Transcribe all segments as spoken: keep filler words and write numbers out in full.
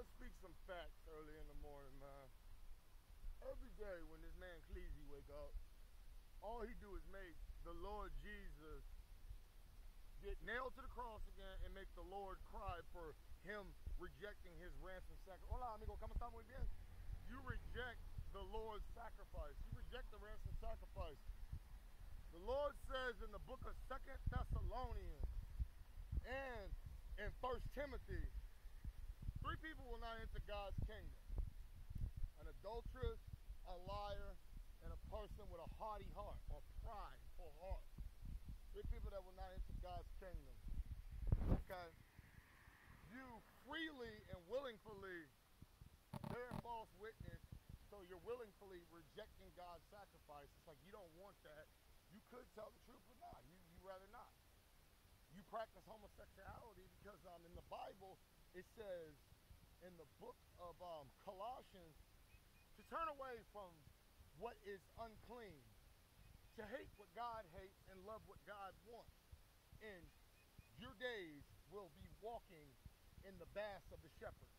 speak some facts early in the morning, man. Every day when this man Cleezy wake up, all he do is make the Lord Jesus get nailed to the cross again and make the Lord cry for him rejecting his ransom sacrifice. Hola, amigo, ¿cómo está? Muy bien. You reject the Lord's sacrifice. You reject the ransom sacrifice. The Lord says in the book of Second Thessalonians and in First Timothy, three people will not enter God's kingdom: an adulteress, a liar, and a person with a haughty heart or prideful heart. Three people that will not enter God's kingdom. Okay? You freely and willingly bear false witness, so you're willingly rejecting God's sacrifice. It's like you don't want that. You could tell the truth, but not. You you rather not. You practice homosexuality because um in the Bible it says in the book of um, Colossians to turn away from what is unclean, to hate what God hates and love what God wants. And your days will be walking in the baths of the shepherd.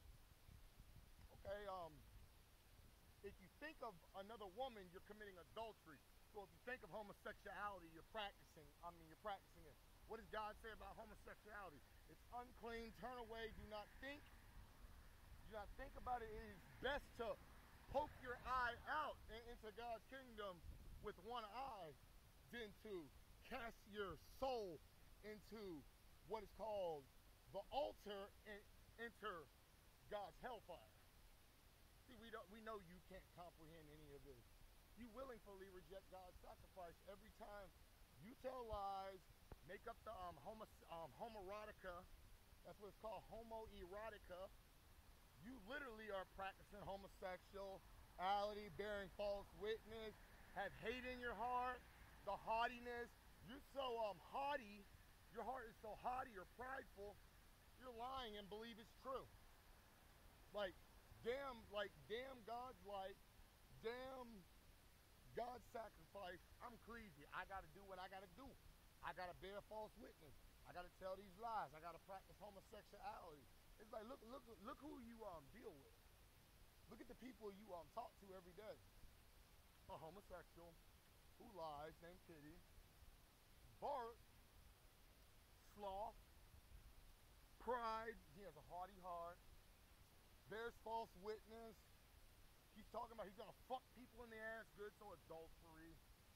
Okay, um, if you think of another woman, you're committing adultery. So if you think of homosexuality, you're practicing, I mean, you're practicing it. What does God say about homosexuality? It's unclean, turn away, do not think. Do not think about it. It is best to poke your eye out into God's kingdom with one eye than to cast your soul into what is called the altar and enter God's hellfire. See, we don't, we know you can't comprehend any of this. You willingly reject God's sacrifice every time you tell lies, make up the um, homo, um, homoerotica. That's what it's called, homoerotica. You literally are practicing homosexuality, bearing false witness, have hate in your heart, the haughtiness. You're so um, haughty, your heart is so haughty or prideful, you're lying and believe it's true. Like, damn, like, damn God's light, damn God's sacrifice, I'm Cleezy. I got to do what I got to do. I got to bear false witness. I got to tell these lies. I got to practice homosexuality. It's like, look, look, look who you um deal with. Look at the people you um talk to every day. A homosexual who lies, named Kitty. Bart, sloth, pride. He has a haughty heart. Bears false witness. He's talking about he's gonna fuck people in the ass good, so adultery.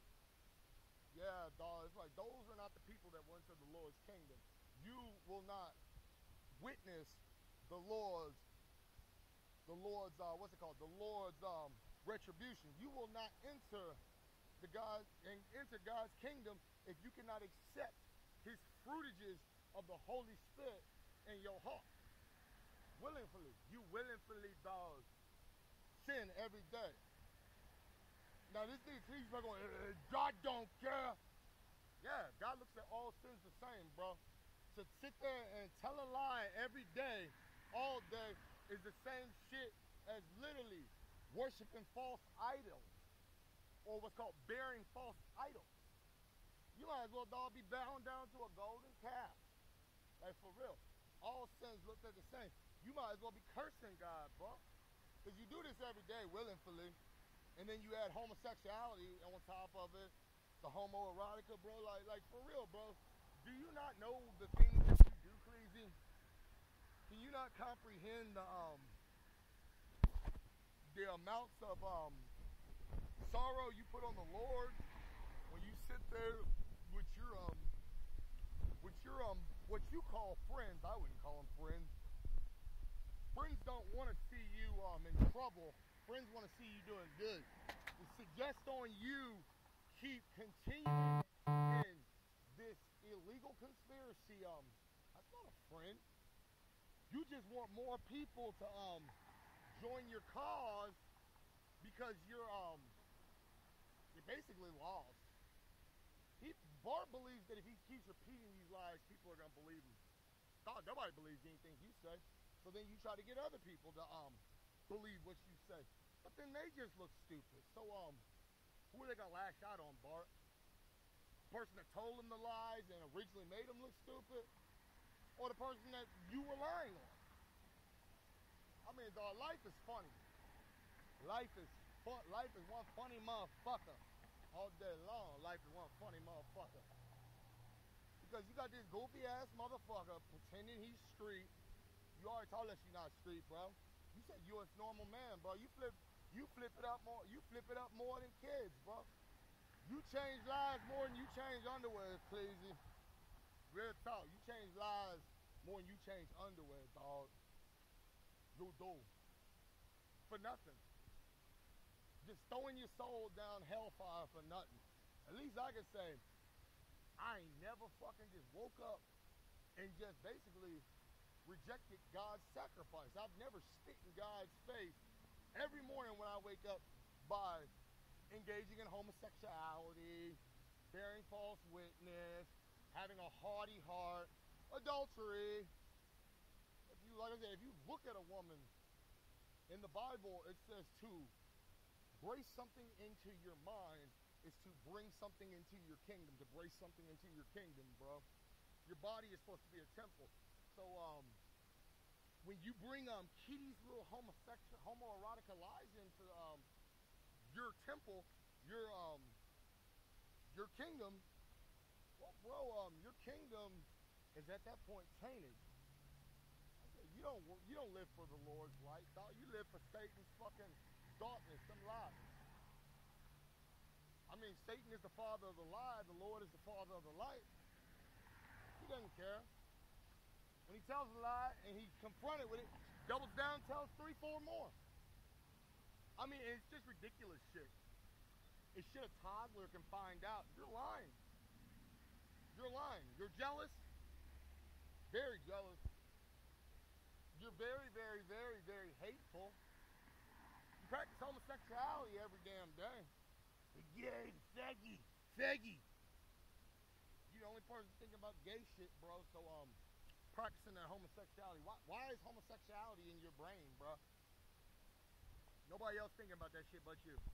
Yeah, dog. It's like those are not the people that will enter the Lord's kingdom. You will not witness the Lord's, the Lord's, uh, what's it called? The Lord's um, retribution. You will not enter the God and enter God's kingdom if you cannot accept His fruitages of the Holy Spirit in your heart. Willingly, you willingly, dog, sin every day. Now this thing, he's going, uh, God don't care. Yeah, God looks at all sins the same, bro. To sit there and tell a lie every day, all day, is the same shit as literally worshiping false idols, or what's called bearing false idols. You might as well, dog, be bowing down to a golden calf. Like, for real. All sins look at the same. You might as well be cursing God, bro. Because you do this every day willingly, and then you add homosexuality on top of it, the homoerotica, bro. Like, like for real, bro. Do you not know the things that you do, Cleezy? Can you not comprehend the um the amounts of um sorrow you put on the Lord when you sit there with your um with your um what you call friends? I wouldn't call them friends. Friends don't want to see you um in trouble. Friends want to see you doing good. It suggests on you keep continuing in this illegal conspiracy. Um, that's not a friend. You just want more people to um join your cause because you're um you're basically lost. He Bart believes that if he keeps repeating these lies, people are gonna believe him. God, nobody believes anything you say. So then you try to get other people to um believe what you say. But then they just look stupid. So um who are they gonna lash out on, Bart? The person that told them the lies and originally made them look stupid? Or the person that you were lying on? is, dog, life is funny. Life is fun. Life is one funny motherfucker. All day long, life is one funny motherfucker. Because you got this goofy ass motherfucker pretending he's street. You already told us you're not street, bro. You said you're a normal man, bro. You flip, you flip it up more. You flip it up more than kids, bro. You change lives more than you change underwear, Cleezy. Real talk. You change lives more than you change underwear, dog. You do. For nothing. Just throwing your soul down hellfire for nothing. At least I can say, I ain't never fucking just woke up and just basically rejected God's sacrifice. I've never spit in God's face every morning when I wake up by engaging in homosexuality, bearing false witness, having a haughty heart, adultery. If you, like I said, if you look at a woman in the Bible, it says to brace something into your mind is to bring something into your kingdom, to brace something into your kingdom, bro. Your body is supposed to be a temple. So um, when you bring um, Kitty's little homosexual, homoerotica lies into um, your temple, your um, your kingdom, well, bro, um, your kingdom is at that point tainted. You don't you don't live for the Lord's light, dog. You live for Satan's fucking darkness, some lies. I mean, Satan is the father of the lie. The Lord is the father of the light. He doesn't care. When he tells a lie and he's confronted with it, doubles down, tells three, four more. I mean, it's just ridiculous shit. It's shit a toddler can find out. You're lying. You're lying. You're jealous. Very jealous. You're very, very, very, very hateful. You practice homosexuality every damn day. Gay, faggy, faggy. You're the only person thinking about gay shit, bro. So, um, practicing that homosexuality. Why, why is homosexuality in your brain, bro? Nobody else thinking about that shit but you.